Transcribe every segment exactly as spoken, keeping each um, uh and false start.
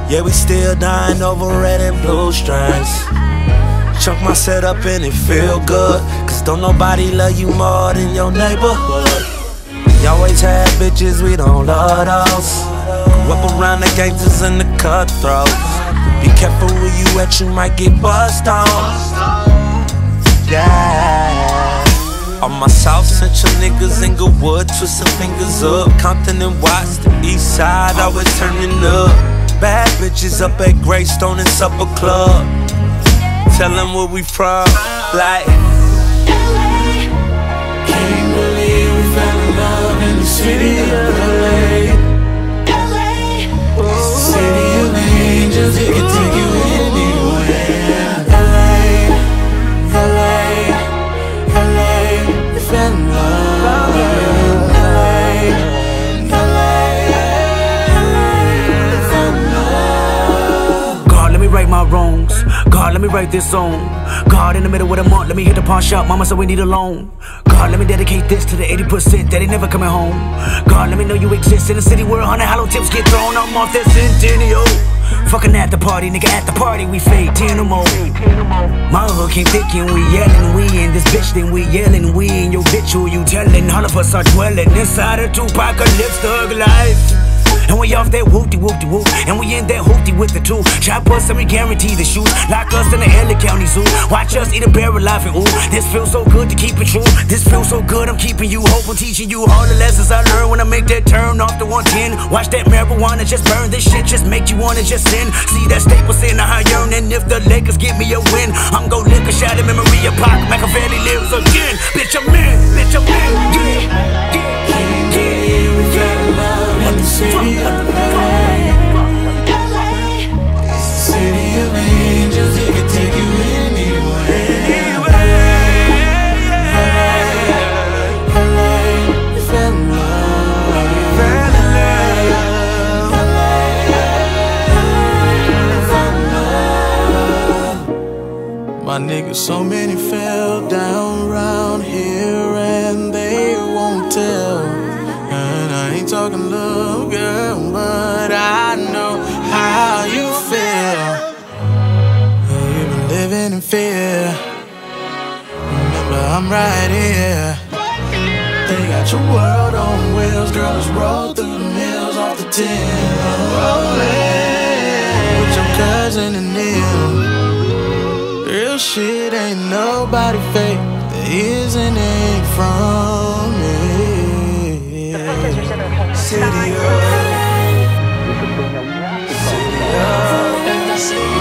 Yeah, we still dying over red and blue strings. Chunk my setup and it feel good, cause don't nobody love you more than your neighborhood. You always had bitches, we don't love those. Grew up around the gangsters and the cutthroats. Be careful where you at, you might get buzzed on. Yeah. All my South Central niggas, Inglewood, twisting fingers up. Compton and Watts, the east side, always turning up. Bad bitches up at Greystone and Supper Club. Tell them where we from, like L A. Can't believe we fell in love in the city of L A. L A. It's the city of angels, it can take you anywhere. L A, L A, L A, we fell in love. L A, L A, L A, we fell in love. God, let me right my wrongs. God, let me write this song. God, in the middle of the month, let me hit the pawn shop. Mama said we need a loan. God, let me dedicate this to the eighty percent that ain't never coming home. God, let me know you exist in a city where a hundred hollow tips get thrown. I'm off that centennial. Fucking at the party, nigga, at the party we fade ten or more. My hood came thick and we yelling, we in this bitch, then we yelling, we in your bitch, who you telling? All of us are dwelling inside a two-apocalypse thug life. And we off that whoopty whoopty whoop, and we in that hoopty with the two. Chop us and we guarantee the shoes. Lock us in the L A County Zoo. Watch us eat a bear alive and ooh, this feels so good to keep it true. This feels so good, I'm keeping you hope. I'm teaching you all the lessons I learned when I make that turn off the one ten. Watch that marijuana just burn. This shit just make you wanna just sin. See that Staples in the high yearn. And if the Lakers give me a win, I'm gon' lick a shot of memory of Pac. Machiavelli lives again. Bitch, I'm in. Bitch, I'm in. Yeah, yeah, yeah. We fell in love in the city of L A. It's the city of angels, it can take you anywhere. L A, L A, we fell in love. L A, L A, we fell in love. My niggas, so many fell down round here and they won't tell. And I ain't talking love, girl, but I know how you feel. You've been living in fear. Remember, I'm right here. They got your world on wheels, girls roll through the mills off the tin. Rolling with your cousin and Neil. Real shit, ain't nobody fake. There isn't ain't from me. City of, city of,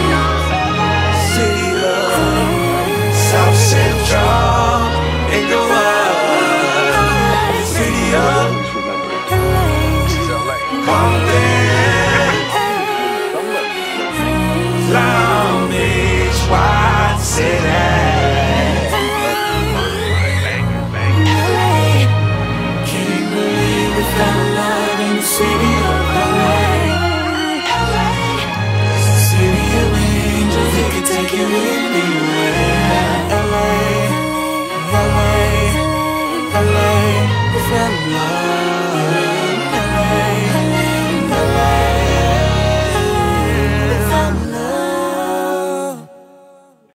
city of, South Central, Inglewood, city of, Compton, Long Beach, White City. Can't believe we fell in love in the city